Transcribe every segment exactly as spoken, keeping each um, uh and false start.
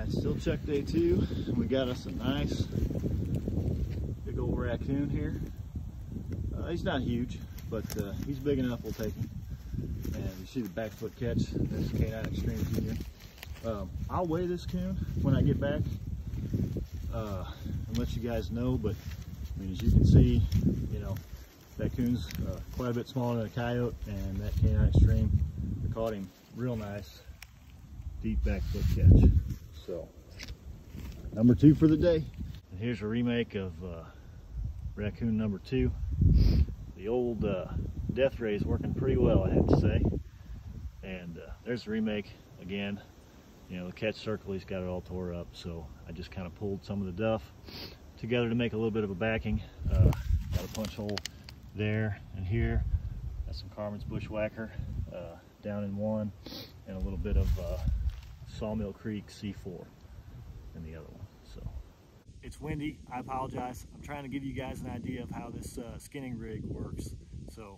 right, still check day two. We got us a nice big old raccoon here. Uh, he's not huge, but uh, he's big enough, we'll take him. And you see the back foot catch, that's K nine Xtreme Junior Um, I'll weigh this coon when I get back uh, and let you guys know, but I mean, as you can see, you know, that coon's uh, quite a bit smaller than a coyote, and that K nine Xtreme, I caught him real nice, deep back foot catch. So, number two for the day. And here's a remake of uh, Raccoon number two. The old uh, death ray is working pretty well, I have to say. And uh, there's the remake again. You know, the catch circle, he's got it all tore up, so I just kind of pulled some of the duff together to make a little bit of a backing. Uh, got a punch hole there and here. Got some Carmen's Bushwhacker uh, down in one, and a little bit of uh, Sawmill Creek C four in the other one. So it's windy, I apologize. I'm trying to give you guys an idea of how this uh, skinning rig works. So,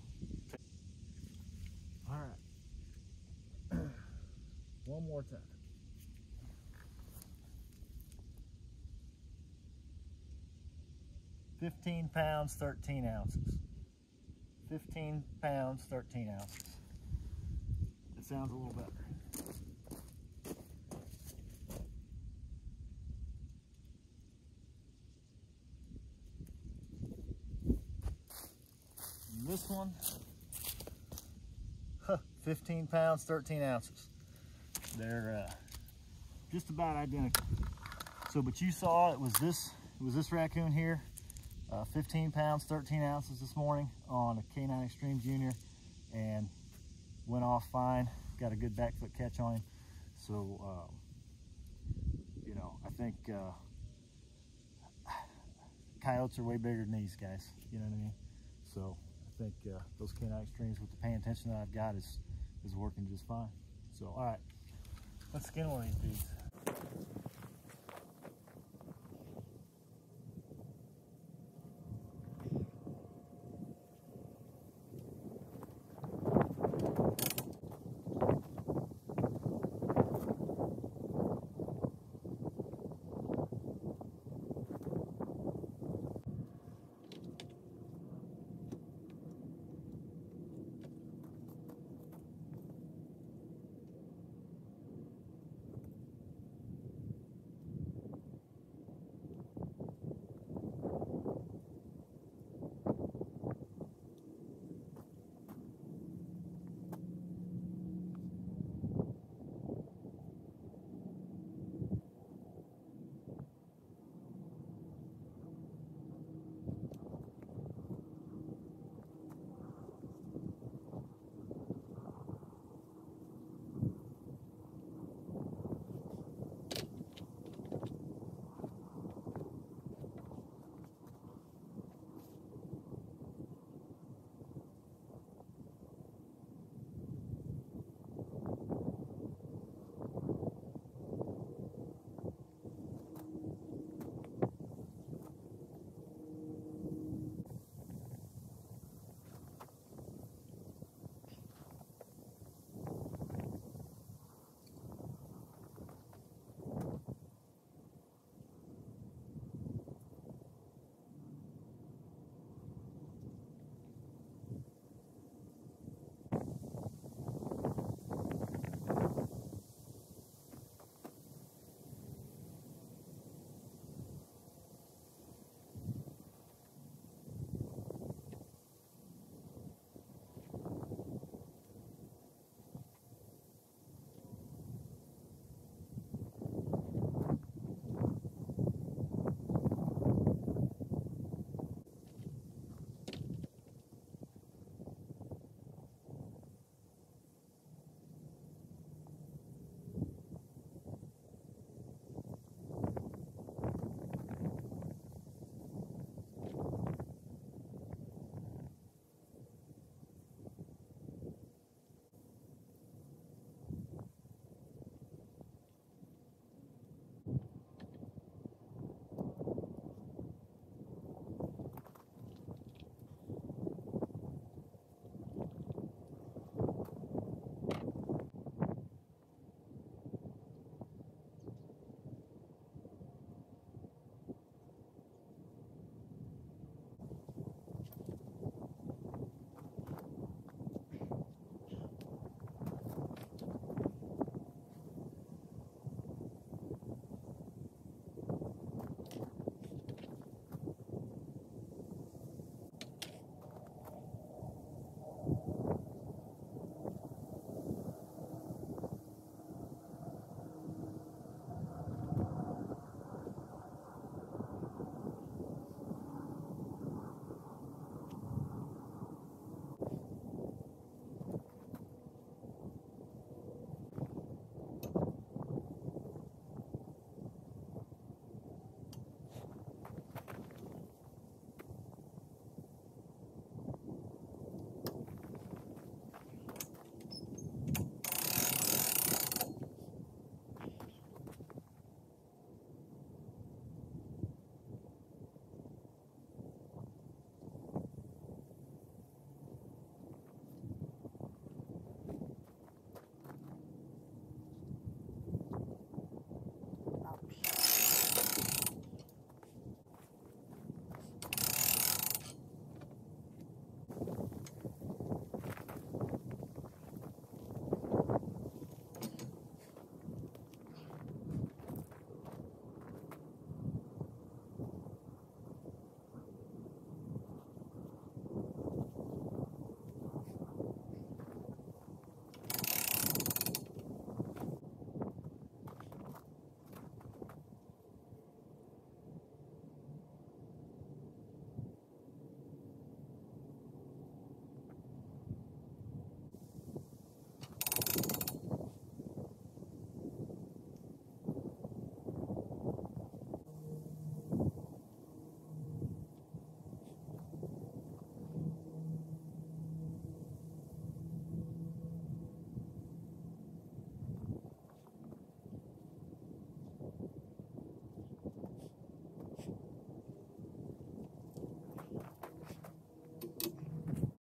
all right, one more time. fifteen pounds, thirteen ounces. fifteen pounds, thirteen ounces. That sounds a little better. And this one, huh, fifteen pounds, thirteen ounces. They're uh, just about identical. So, but you saw it was this, it was this raccoon here. Uh, fifteen pounds, thirteen ounces this morning on a K nine Xtreme Junior, and went off fine. Got a good back foot catch on him. So, um, you know, I think uh, coyotes are way bigger than these guys. You know what I mean? So, I think uh, those K nine Xtremes with the paying attention that I've got is is working just fine. So, all right, let's skin one of these dudes.